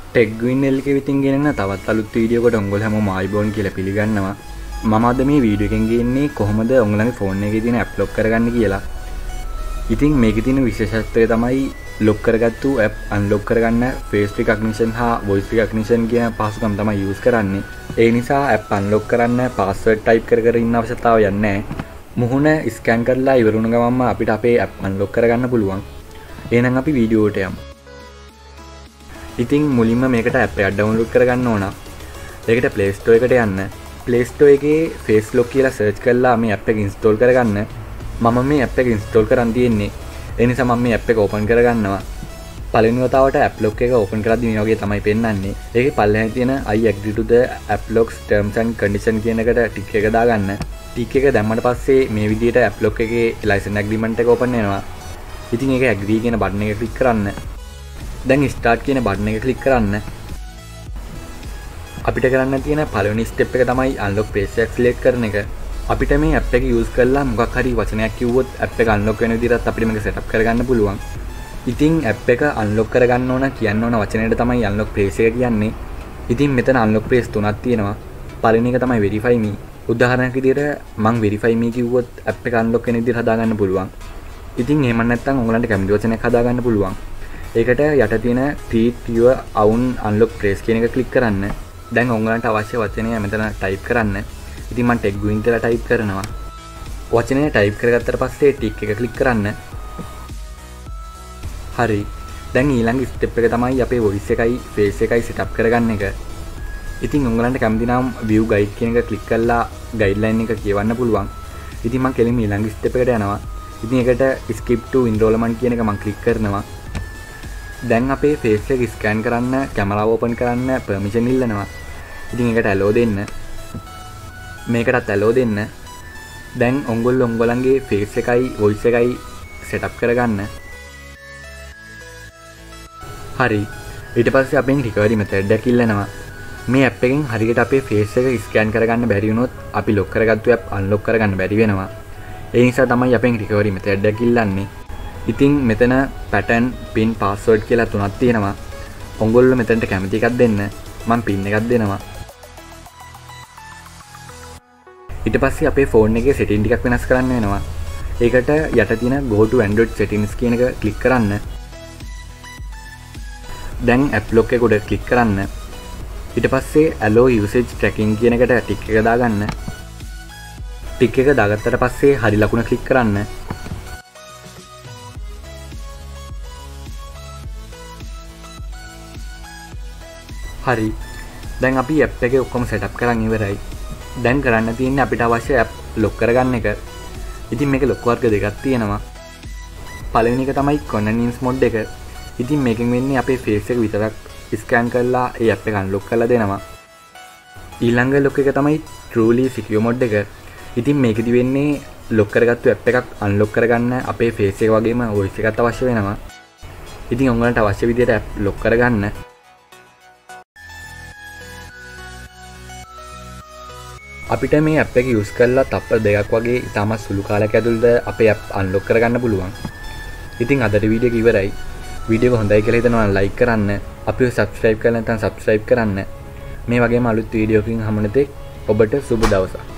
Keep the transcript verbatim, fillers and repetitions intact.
Tech green L එකේ විතින් ගෙනන තවත් අලුත් වීඩියෝ එකකට ඔයගොල්ලෝ හැමෝම ආයිබෝන් කියලා පිළිගන්නවා. මම අද මේ වීඩියෝ එකෙන් ගේන්නේ කොහොමද ඔයගොල්ලන්ගේ ෆෝන් එකේ තියෙන ඇප් ලොක් කරගන්න කියලා. ඉතින් මේකේ තියෙන විශේෂත්වය තමයි ලොක් කරගත්තු ඇප් අන්ලොක් කරගන්න ෆේස් රිකග්නිෂන් හා වොයිස් රිකග්නිෂන් කියන පහසුකම් තමයි යූස් කරන්නේ. ඒ නිසා ඇප් අන්ලොක් කරන්න පාස්වර්ඩ් ටයිප් කර කර ඉන්න අවශ්‍යතාවයක් නැහැ. මුහුණ ස්කෑන් කරලා ඉවර වුණ ගමන්ම අපිට අපේ ඇප් අන්ලොක් කරගන්න පුළුවන්. එහෙනම් අපි වීඩියෝට යමු. ඉතින් මුලින්ම මේකට ඇප් එකක් ඩවුන්ලෝඩ් කරගන්න ඕන. ඒකට Play Store එකට යන්න. Play Store එකේ Face Lock කියලා සර්ච් කරලා මේ ඇප් එක ඉන්ස්ටෝල් කරගන්න. මම මේ ඇප් එක ඉන්ස්ටෝල් කරන් තියෙන්නේ. ඒ නිසා මම මේ ඇප් එක ඕපන් කරගන්නවා. පළවෙනි වතාවට ඇප් ලොක් එක ඕපන් කරද්දී මේ වගේ තමයි පෙන්වන්නේ. ඒකේ පල්ලෙහාන් තියෙන I agree to the app locks terms and condition කියන එකට ටික් එක දාගන්න. ටික් එක දැම්මට පස්සේ මේ විදිහට ඇප් ලොක් එකේ license agreement එක ඕපන් වෙනවා. ඉතින් ඒක agree කියන බටන් එක ක්ලික් කරන්න. දැන් ස්ටාර්ට් කියන බටන් එක ක්ලික් කරන්න. අපිට කරන්න තියෙන පළවෙනි ස්ටෙප් එක තමයි අන්ලොක් පේජ් එක සිලෙක්ට් කරන එක. අපිට මේ ඇප් එක යූස් කරලා මොකක් හරි වචනයක් කිව්වොත් ඇප් එක අන්ලොක් වෙන විදිහට අපිට මේක සෙටප් කරගන්න පුළුවන්. ඉතින් ඇප් එක අන්ලොක් කරගන්න ඕන කියන්න ඕන වචනයට තමයි අන්ලොක් පේජ් එක කියන්නේ. ඉතින් මෙතන අන්ලොක් පේජ් තුනක් තියෙනවා. පළවෙනි එක තමයි verify me. උදාහරණයක් විදිහට මම verify me කිව්වොත් ඇප් එක අන්ලොක් වෙන විදිහට හදාගන්න පුළුවන්. ඉතින් එහෙම නැත්නම් ඔයගලන්ට කැමති වචනයක් හදාගන්න පුළුවන්. ඒකට යට තියෙන treat your own unlock phrase කියන එක ක්ලික් කරන්න. දැන් ඔයගලන්ට අවශ්‍ය වචනය මෙතන ටයිප් කරන්න. ඉතින් මම ටෙක් ග්‍රීන් කියලා ටයිප් කරනවා. වචනය ටයිප් කරගත්තට පස්සේ ටික් එක ක්ලික් කරන්න. හරි. දැන් ඊළඟ ස්ටෙප් එක තමයි අපේ voice එකයි face එකයි setup කරගන්න එක. ඉතින් ඔයගලන්ට කැමති නම් view guide කියන එක ක්ලික් කරලා guideline එක කියවන්න පුළුවන්. ඉතින් මම කෙලින්ම ඊළඟ ස්ටෙප් එකට යනවා. ඉතින් ඒකට skip to enrollment කියන එක මම ක්ලික් කරනවා. දැන් අපේ ෆේස් එක ස්කෑන් කරන්න කැමරාව ඕපන් කරන්න පර්මිෂන් ඉල්ලනවා. ඉතින් ඒකට allow දෙන්න. මේකටත් allow දෙන්න. දැන් ඔයගොල්ලෝ ඔයගොල්ලන්ගේ ෆේස් එකයි වොයිස් එකයි setup කරගන්න. හරි. ඊට පස්සේ අපෙන් recovery method එක ඉල්ලනවා. මේ app එකෙන් හරියට අපේ ෆේස් එක ස්කෑන් කරගන්න බැරි වුණොත් අපි lock කරගත්තු app unlock කරගන්න බැරි වෙනවා. ඒ නිසා තමයි අපෙන් recovery method එක ඉල්ලන්නේ. ඉතින් මෙතන pattern pin password කියලා තුනක් තියෙනවා. ඔයගොල්ලෝ මෙතනට කැමති එකක් දෙන්න. මම pin එකක් දෙනවා. ඊට පස්සේ අපේ ෆෝන් එකේ setting ටිකක් වෙනස් කරන්න වෙනවා. ඒකට යට තියෙන go to android settings කියන එක ක්ලික් කරන්න. දැන් app lock එක උඩ ක්ලික් කරන්න. ඊට පස්සේ allow usage tracking කියන එකට ටික් එක දාගන්න. ටික් එක දාගත්තට පස්සේ හරි ලකුණ ක්ලික් කරන්න. හරි. දැන් අපි ඇප් එකේ ඔක්කොම setup කරන් ඉවරයි. දැන් කරන්න තියෙන්නේ අපිට අවශ්‍ය ඇප් ලොක් කරගන්න එක. ඉතින් මේකේ ලොක් වර්ග දෙකක් තියෙනවා. පළවෙනි එක තමයි convenience mode එක. ඉතින් මේකෙන් වෙන්නේ අපේ face එක විතරක් ස්කෑන් කරලා ඒ ඇප් එක අන්ලොක් කරලා දෙනවා. ඊළඟ ලොක් එක තමයි truly secure mode එක. ඉතින් මේකෙදි වෙන්නේ ලොක් කරගත්තු ඇප් එකක් අන්ලොක් කරගන්න අපේ face එක වගේම voice එකත් අවශ්‍ය වෙනවා. ඉතින් ඔයගලන්ට අවශ්‍ය විදිහට ඇප් ලොක් කරගන්න. අපිට මේ ඇප් එක යූස් කරලා තප්පර දෙකක් වගේ ඉතාමත් සුළු කාලයක් ඇතුළත අපේ ඇප් අන්ලොක් කරගන්න පුළුවන්. ඉතින් අදට වීඩියෝ එක ඉවරයි. වීඩියෝ එක හොඳයි කියලා හිතනවා නම් ලයික් කරන්න. අපිව subscribe කරලා නැත්නම් subscribe කරන්න. මේ වගේම අලුත් වීඩියෝ එකකින් හමුවෙන තෙක් ඔබට සුබ දවසක්.